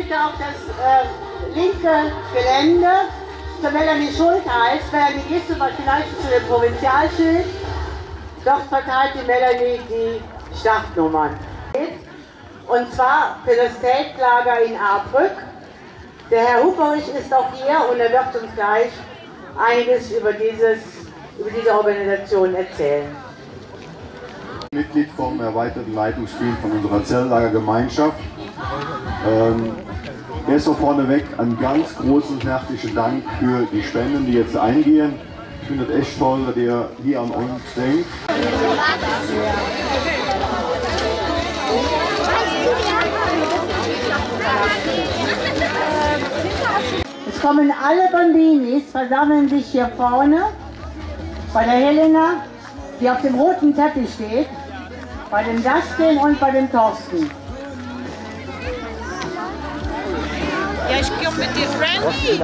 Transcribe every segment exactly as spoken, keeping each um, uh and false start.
bitte auf das äh, linke Gelände zur Melanie Schultheiß. Melanie, gehst du mal vielleicht zu dem Provinzialschild? Dort verteilt die Melanie die Startnummern. Und zwar für das Zeltlager in Ahrbrück. Der Herr Huberich ist auch hier und er wird uns gleich einiges über, dieses, über diese Organisation erzählen. Mitglied vom erweiterten Leitungsteam von unserer Zeltlagergemeinschaft. Ähm, erst mal vorneweg einen ganz großen herzlichen Dank für die Spenden, die jetzt eingehen. Ich finde es echt toll, dass ihr hier an uns denkt. Es kommen alle Bambinis, versammeln sich hier vorne bei der Helena, die auf dem roten Teppich steht, bei dem Dustin und bei dem Thorsten. Ja, ich gehe mit dir, Randy.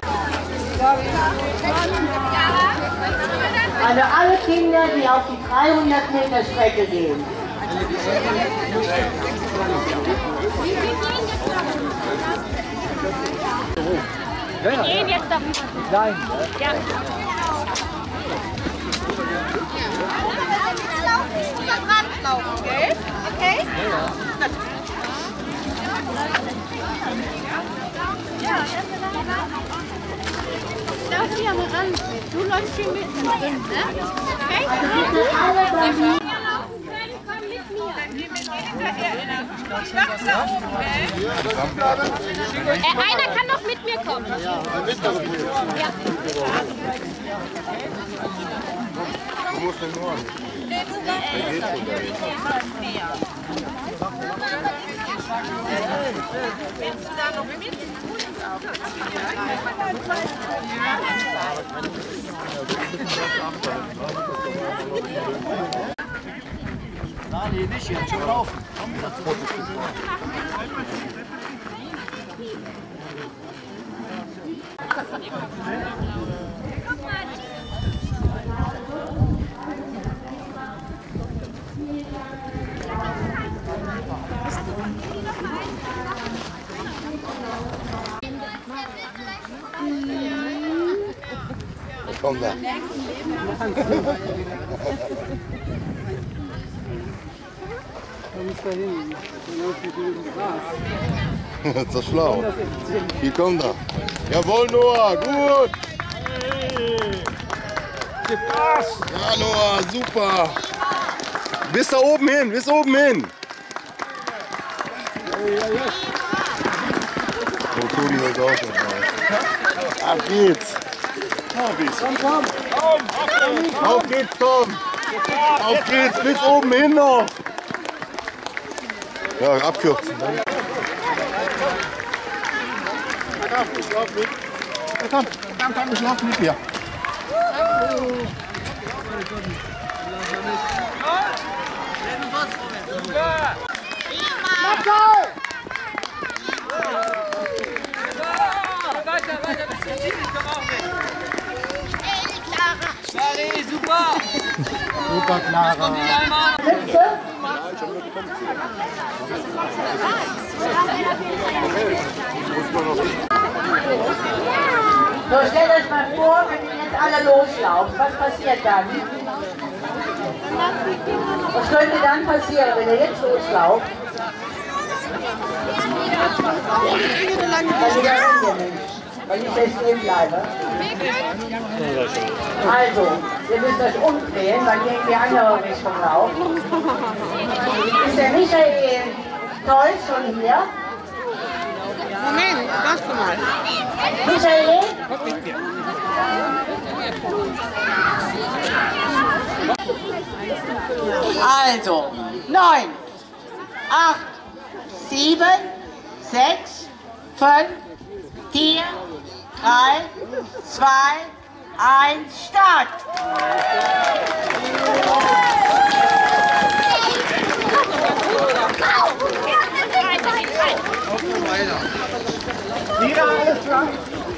Also alle Kinder, die auf die dreihundert Meter Strecke gehen. Wir gehen jetzt darüber. Nein. Ja. Laufen, gell? Okay? Ja. Darf ich aber ran? Du läufst hier mit mir drin, ne? Okay? Komm mit mir. Äh, einer kann noch mit mir kommen. Ja. Du musst den nur. Willst du da noch mit? Nein, nee, nicht jetzt, schon laufen. Komm da. Das ist doch schlau. Hier kommt er. Jawohl, Noah, gut. Ja, Noah, super. Bis da oben hin, bis oben hin. Oh, Toni wird auch schon mal. Ab geht's. Komm, komm. Auf geht's, Tom. Auf geht's, bis oben hin noch. Ja, abkürzen. Ich lauf mit. Ja, komm, komm, komm, ich lauf mit dir. Weiter, weiter, bis zum Ziel, komm auch mit. Clara, super. Super, Clara. So, stellt euch mal vor, wenn ihr jetzt alle loslauft, was passiert dann? Was könnte dann passieren, wenn ihr jetzt loslauft? Weil ihr ja rennt, weil ich jetzt stehen bleibe. Also, ihr müsst euch umdrehen, weil ihr in die andere Richtung lauft. Ist der Michael Toll schon hier? Moment, warte mal. Michael? Also, neun, acht, sieben, sechs, fünf, vier, drei, zwei, eins, Start! Wieder alles klar?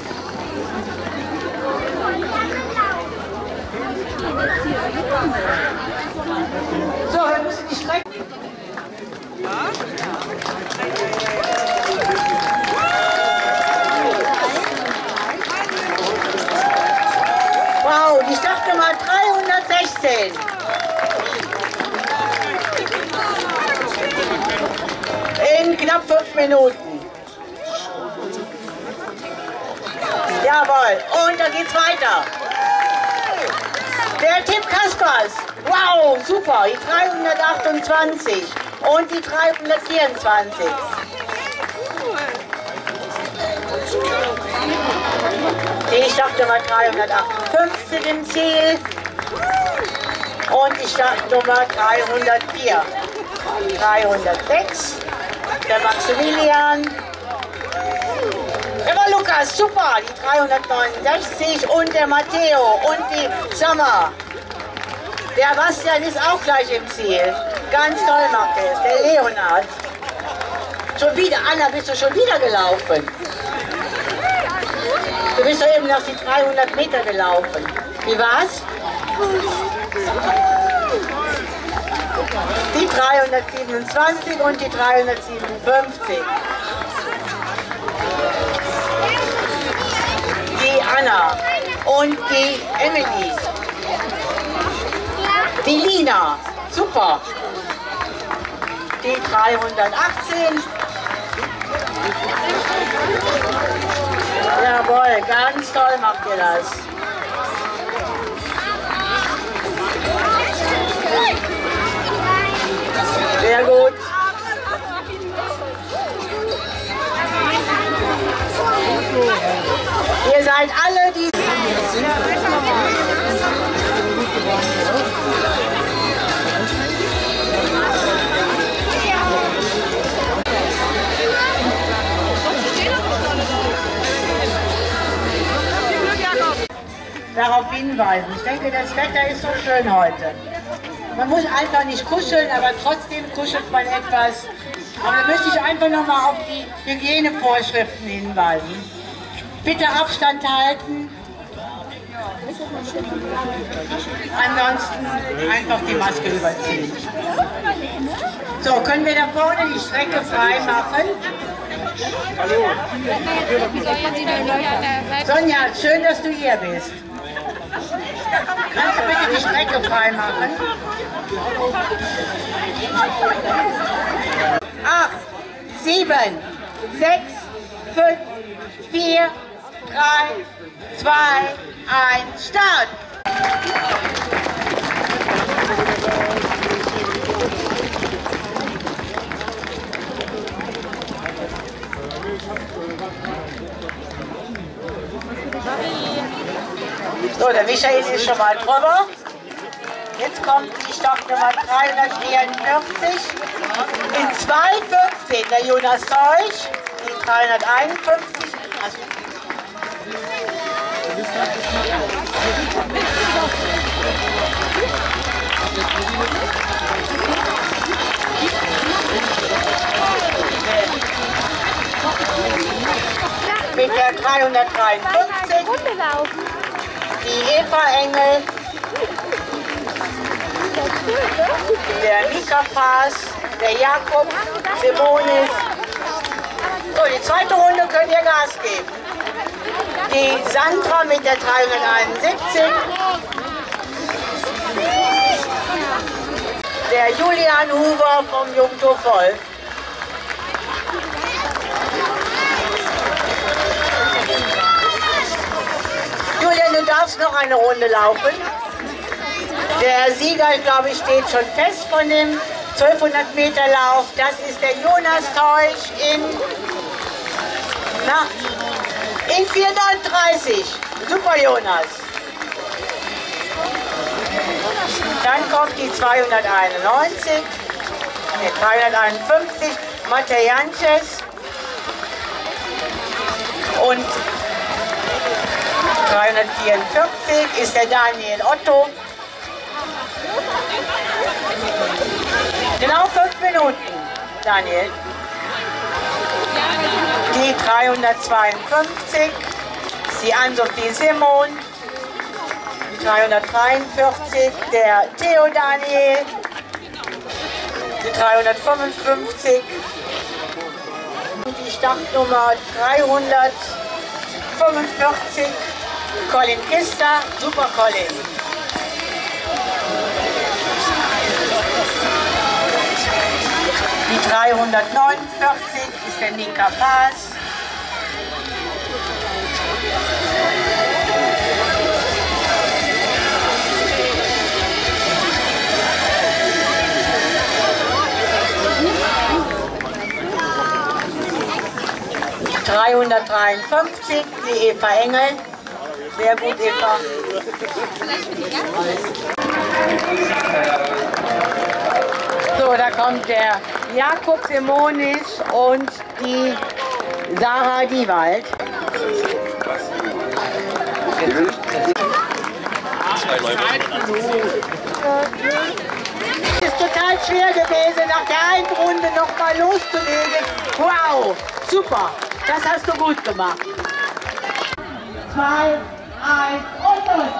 So, wir müssen die Strecke. Ja? sechzehn. In knapp fünf Minuten. Jawohl, und dann geht's weiter. Der Tim Kaspers. Wow, super. Die dreihundertachtundzwanzig und die dreihundertvierundzwanzig. Die Startnummer dreihundertachtundfünfzig im Ziel und die Startnummer dreihundertvier. dreihundertsechs, der Maximilian. Der war Lukas, super, die dreihundertneunundsechzig und der Matteo und die Sommer. Der Bastian ist auch gleich im Ziel. Ganz toll macht er es, der Leonhard. Schon wieder, Anna, bist du schon wieder gelaufen? Du bist doch eben noch die dreihundert Meter gelaufen. Wie war's? Die dreihundertsiebenundzwanzig und die dreihundertsiebenundfünfzig. Die Anna und die Emily. Die Lina, super. Die dreihundertachtzehn. Jawohl, ganz toll macht ihr das. Sehr gut. Ihr seid alle die... Darauf hinweisen. Ich denke, das Wetter ist so schön heute. Man muss einfach nicht kuscheln, aber trotzdem kuschelt man etwas. Aber da möchte ich einfach nochmal auf die Hygienevorschriften hinweisen. Bitte Abstand halten. Ansonsten einfach die Maske überziehen. So, können wir da vorne die Strecke frei machen? Sonja, schön, dass du hier bist. Kannst du bitte die Strecke frei machen? Acht, sieben, sechs, fünf, vier, drei, zwei, eins, Start! So, der Michael ist schon mal drüber. Jetzt kommt die Startnummer dreihundertvierundvierzig. In zwei fünfzehn der Jonas Teusch, die dreihunderteinundfünfzig. Also mit der dreihundertdreiundfünfzig. Die Eva Engel, der Mika Faas, der Jakob, Simonis. So, die zweite Runde könnt ihr Gas geben. Die Sandra mit der dreihunderteinundsiebzig. Der Julian Huber vom Jungto Voll. Julian, du darfst noch eine Runde laufen. Der Sieger, glaube ich, steht schon fest von dem zwölfhundert Meter Lauf. Das ist der Jonas Teusch in, na, in vier neununddreißig. Super, Jonas. Dann kommt die zweihunderteinundneunzig, nee, dreihunderteinundfünfzig, Matejanches und dreihundertvierundvierzig ist der Daniel Otto. Genau fünf Minuten, Daniel. Die dreihundertzweiundfünfzig ist die Ann-Sophie Simon. Die dreihundertdreiundvierzig der Theo Daniel. Die dreihundertfünfundfünfzig. Und die Startnummer dreihundertfünfundvierzig. Colin Kister, super Colin. Die dreihundertneunundvierzig ist der Nika Paas. dreihundertdreiundfünfzig, die Eva Engel. Sehr gut, Eva. So, da kommt der Jakob Simonis und die Sarah Diewald. Es ist total schwer gewesen, nach der einen Runde noch mal loszulegen. Wow, super, das hast du gut gemacht. Zwei, eins und los!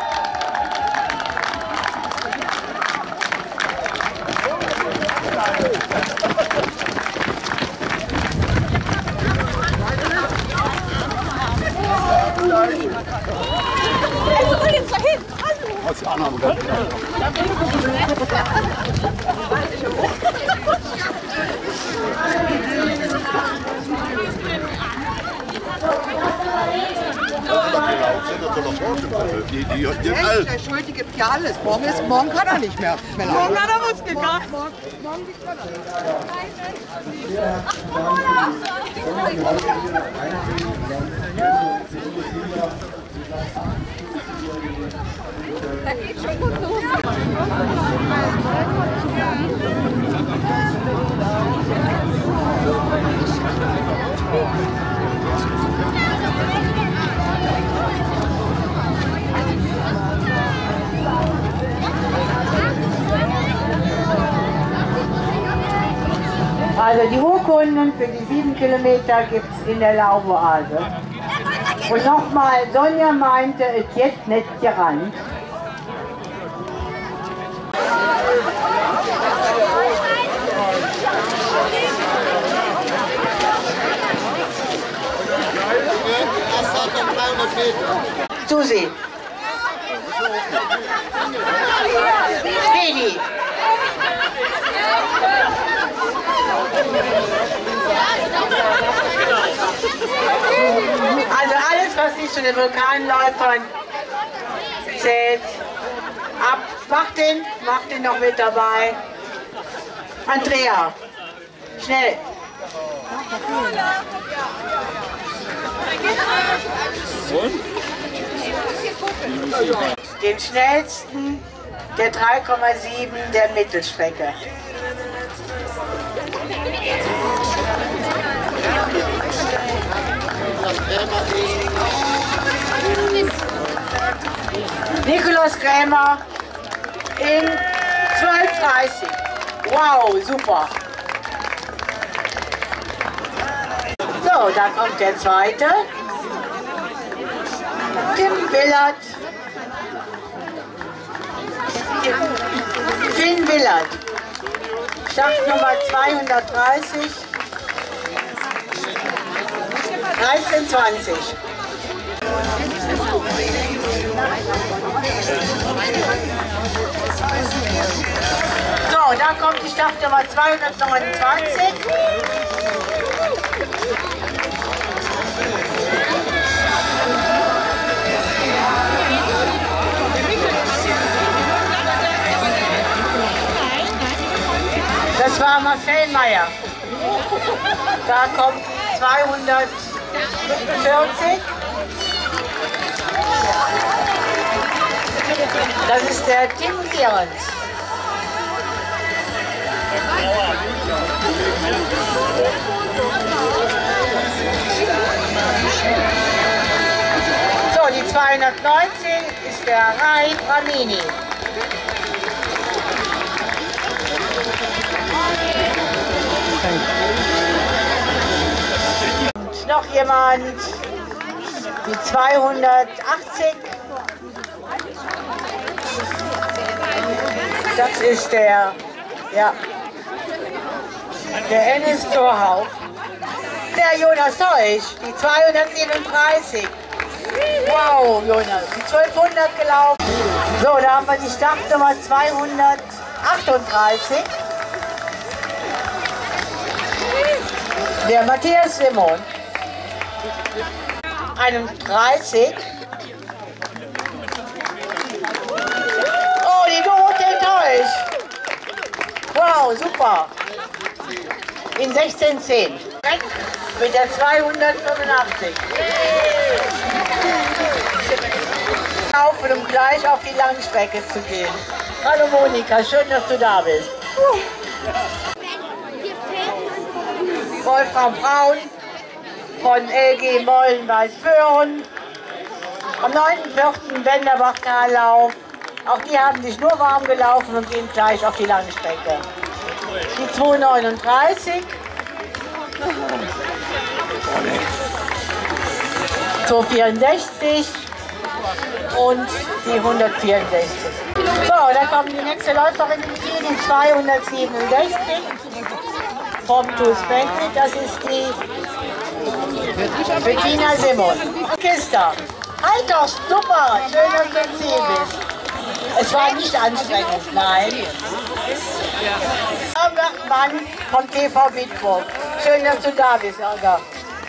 Also, soll jetzt dahin? Aus der Annahme kommt. Die, die, die Echt, der Schuldige gibt ja alles. Morgen, ist, morgen kann er nicht mehr. Morgen hat er uns gekauft. Morgen, morgen gibt er Da geht schon gut los. Also die Urkunden für die sieben Kilometer gibt es in der Lauboase. Und nochmal, Sonja meinte, es jetzt nicht gerannt. Susi. Baby. Also alles, was nicht zu den Vulkanläufern zählt, ab. Mach den, mach den noch mit dabei. Andrea, schnell. Den schnellsten der drei Komma sieben der Mittelstrecke. Nikolaus Krämer in zwölf dreißig. Wow, super. So, da kommt der zweite. Tim Willert. Finn Willert. Startnummer zweihundertdreißig. dreizehn zwanzig. So, da kommt die Startnummer zweihundertneunundzwanzig. Das war Marcel Meyer. Da kommt zweihundertvierzig. Das ist der Tim Behrens. So, die zweihundertneunzehn ist der Rai Ramini. Und noch jemand, die zweihundertachtzig. Das ist der, ja, der Ennis Torhauf. Der Jonas Heusch, die zweihundertsiebenunddreißig. Wow, Jonas, die zwölfhundert gelaufen. So, da haben wir die Startnummer zweihundertachtunddreißig. Der Matthias Simon. einunddreißig. Oh, die Dorothee Teusch. Wow, super. In sechzehn zehn. Mit der zweihundertfünfundachtzig. Laufen, um gleich auf die Langstrecke zu gehen. Hallo Monika, schön, dass du da bist. Wolfram Braun von L G Mollenweiß-Föhren. Am neunten vierten Wenderbach-Tallauf. Auch die haben sich nur warm gelaufen und gehen gleich auf die lange Strecke. Die zweihundertneununddreißig. zweihundertvierundsechzig und die hundertvierundsechzig. So, da kommt die nächste Läuferin ins Ziel, die zweihundertsiebenundsechzig vom T U S Banquet. Das ist die Bettina Simon. Kista. Hi Torsten, super, schön, dass du im Ziel bist. Es war nicht anstrengend, nein. Olga Mann vom T V Bitburg. Schön, dass du da bist, Olga.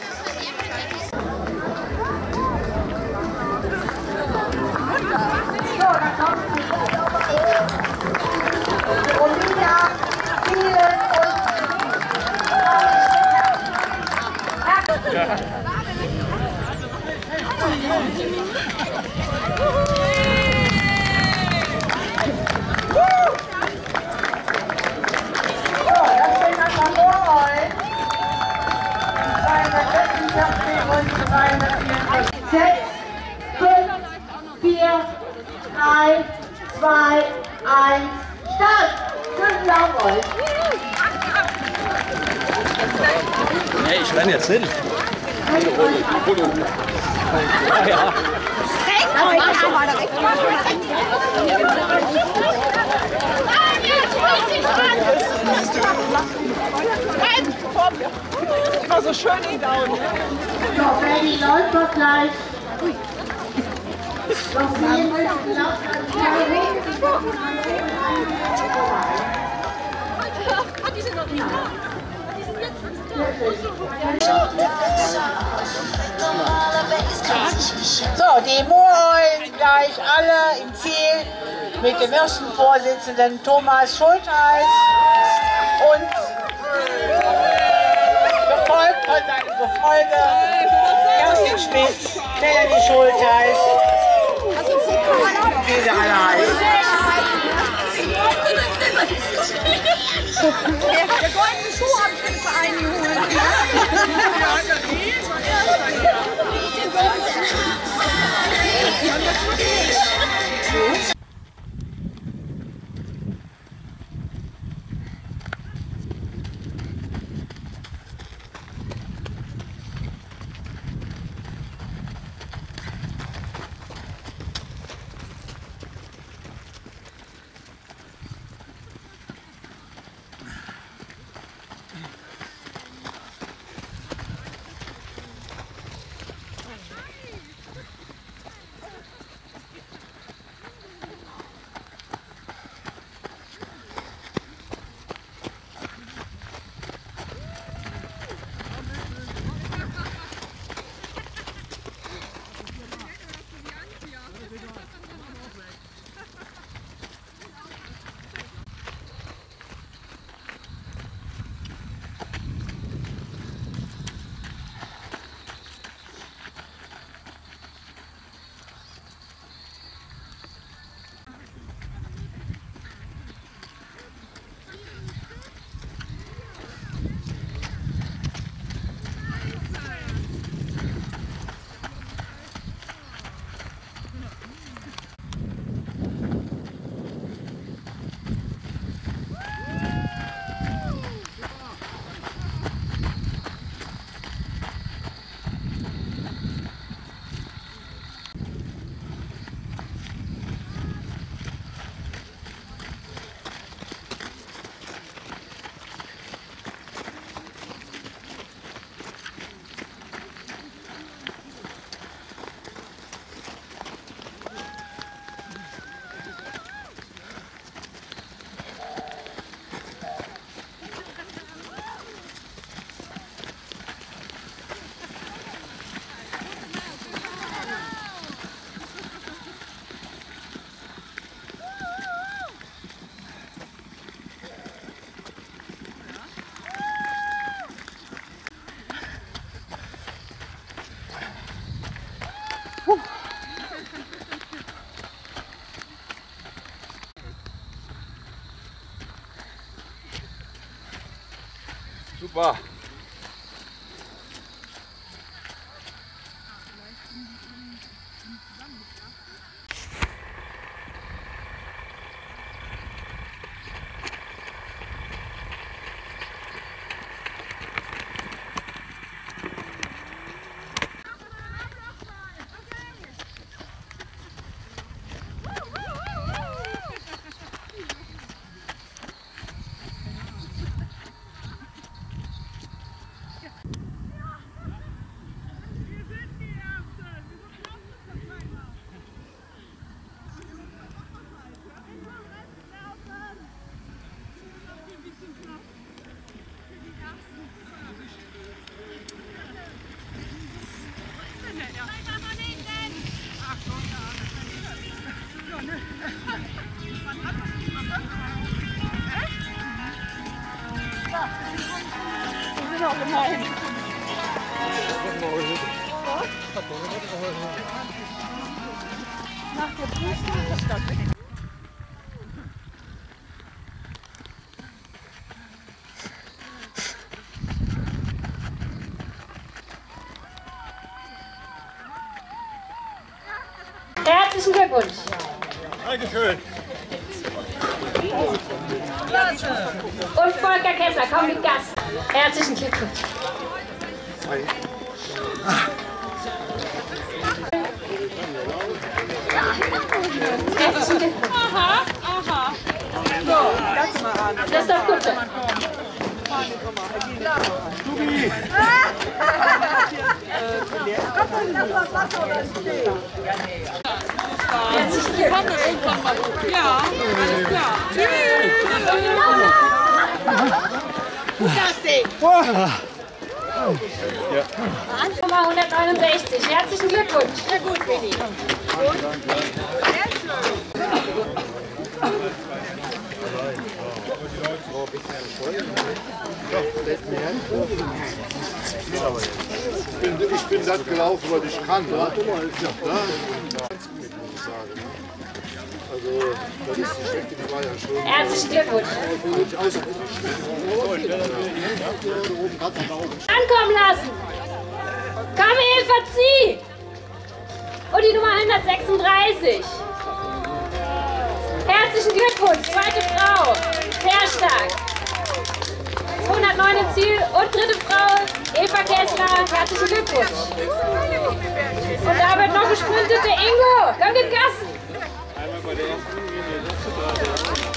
Und wieder vielen sechs, fünf, vier, drei, zwei, eins, Start! Schönen Dank euch! Hey, ich renne jetzt hin. Ja. Immer so schön die Daumen. So, Benny läuft doch gleich. Noch sehen wir das Lauf an Die sind noch nicht da. Die sind jetzt So, die Moorheulen gleich alle im Ziel mit dem ersten Vorsitzenden Thomas Schultheiß und gefolgt von seinem Gefolge Kerstin Schmidt, Melanie Schultheiß, wie sie alle heißen. Der goldene Schuh habe ich für den Verein geholt. Super. Herzlichen Glückwunsch. Dankeschön. Und Volker Kessler, komm mit Gas. Herzlichen Glückwunsch. Herzlichen Glückwunsch. Aha, aha. Das ist doch gut. Herzlichen Glückwunsch. Ja, alles klar. Tschüss. Nummer hundertneunundsechzig. Herzlichen Glückwunsch. Sehr gut, Winnie. Ich bin, ich bin das gelaufen, was ich kann. Ne? Ganz gut, muss ich sagen. Also, das ist die Strecke, die war ja schon. Herzlichen Glückwunsch. Ankommen lassen. Komm, Eva, zieh. Und die Nummer hundertsechsunddreißig. Herzlichen Glückwunsch, zweite Frau. Sehr stark. hundertneun im Ziel und dritte Frau, Eva Kessler. Herzlichen Glückwunsch. Und da wird noch gesprintet, der Ingo. Komm, gib Gas. Einmal bei der ersten Linie,